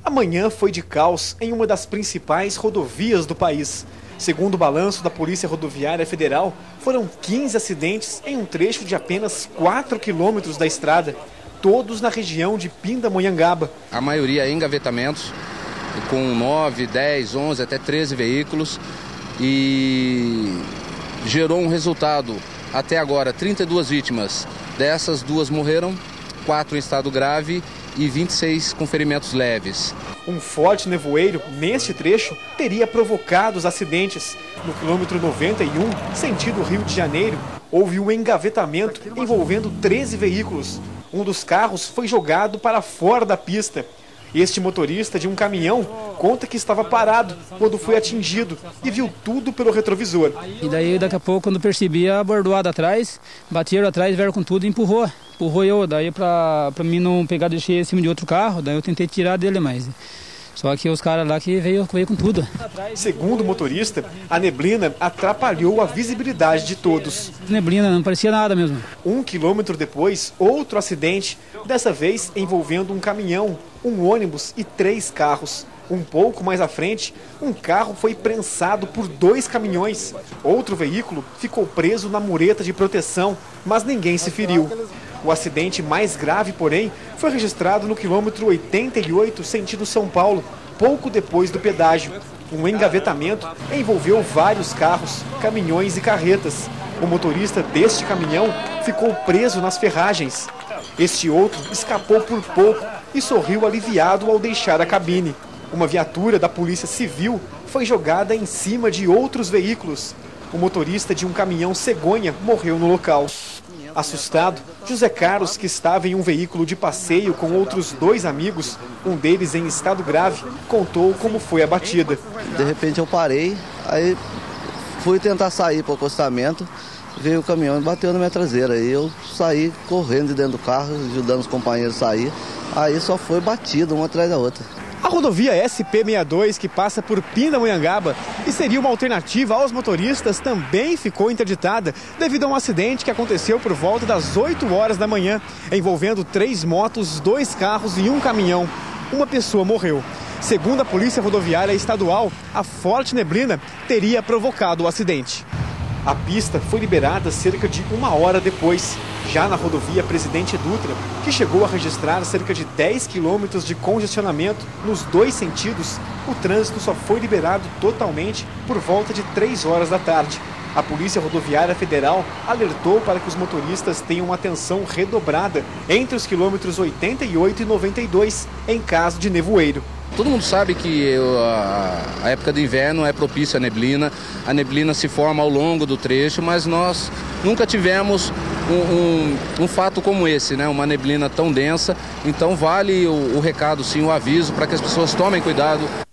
A manhã foi de caos em uma das principais rodovias do país. Segundo o balanço da Polícia Rodoviária Federal, foram 15 acidentes em um trecho de apenas 4 quilômetros da estrada, todos na região de Pindamonhangaba. A maioria em engavetamentos, com 9, 10, 11, até 13 veículos, e gerou um resultado, até agora, 32 vítimas. Dessas, 2 morreram, 4 em estado grave e 26 com ferimentos leves. Um forte nevoeiro neste trecho teria provocado os acidentes. No quilômetro 91, sentido Rio de Janeiro, houve um engavetamento envolvendo 13 veículos. Um dos carros foi jogado para fora da pista. Este motorista de um caminhão conta que estava parado quando foi atingido e viu tudo pelo retrovisor. E daí, daqui a pouco, quando percebi, a bordoada atrás, bateram atrás, vieram com tudo e empurrou eu. Daí, para mim não pegar, deixei em cima de outro carro, daí eu tentei tirar dele mais. Só que os caras lá que veio com tudo. Segundo o motorista, a neblina atrapalhou a visibilidade de todos. Neblina, não parecia nada mesmo. 1 quilômetro depois, outro acidente, dessa vez envolvendo um caminhão, um ônibus e 3 carros. Um pouco mais à frente, um carro foi prensado por 2 caminhões. Outro veículo ficou preso na mureta de proteção, mas ninguém se feriu. O acidente mais grave, porém, foi registrado no quilômetro 88, sentido São Paulo, pouco depois do pedágio. Um engavetamento envolveu vários carros, caminhões e carretas. O motorista deste caminhão ficou preso nas ferragens. Este outro escapou por pouco e sorriu aliviado ao deixar a cabine. Uma viatura da Polícia Civil foi jogada em cima de outros veículos. O motorista de um caminhão cegonha morreu no local. Assustado, José Carlos, que estava em um veículo de passeio com outros 2 amigos, um deles em estado grave, contou como foi a batida. De repente eu parei, aí fui tentar sair para o acostamento, veio o caminhão e bateu na minha traseira. Aí eu saí correndo de dentro do carro, ajudando os companheiros a sair, aí só foi batido uma atrás da outra. A rodovia SP-62, que passa por Pindamonhangaba e seria uma alternativa aos motoristas, também ficou interditada devido a um acidente que aconteceu por volta das 8 horas da manhã, envolvendo 3 motos, 2 carros e um caminhão. Uma pessoa morreu. Segundo a Polícia Rodoviária Estadual, a forte neblina teria provocado o acidente. A pista foi liberada cerca de 1 hora depois. Já na rodovia Presidente Dutra, que chegou a registrar cerca de 10 quilômetros de congestionamento nos 2 sentidos, o trânsito só foi liberado totalmente por volta de 3 horas da tarde. A Polícia Rodoviária Federal alertou para que os motoristas tenham atenção redobrada entre os quilômetros 88 e 92, em caso de nevoeiro. Todo mundo sabe que a época do inverno é propícia à neblina. A neblina se forma ao longo do trecho, mas nós nunca tivemos um fato como esse, né? Uma neblina tão densa. Então vale o recado, sim, o aviso para que as pessoas tomem cuidado.